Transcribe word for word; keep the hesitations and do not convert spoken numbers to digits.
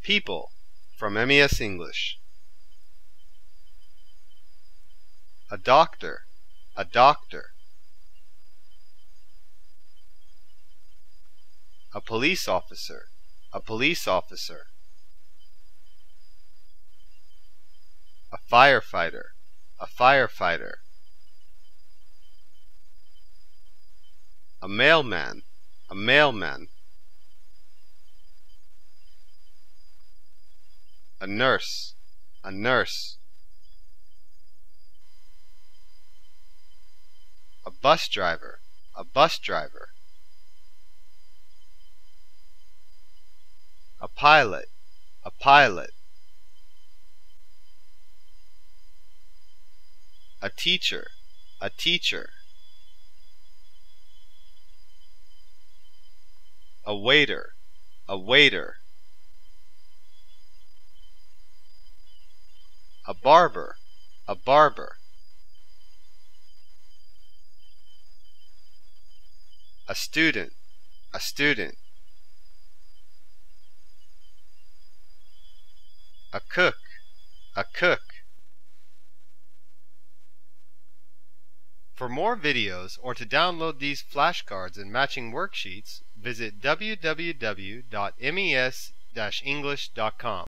People from M E S English. A doctor, a doctor. A police officer, a police officer. A firefighter, a firefighter. A mailman, a mailman. A nurse, a nurse. A bus driver, a bus driver. A pilot, a pilot. A teacher, a teacher. A waiter, a waiter. A barber, a barber. A student, a student. A cook, a cook. For more videos or to download these flashcards and matching worksheets, visit w w w dot m e s dash english dot com.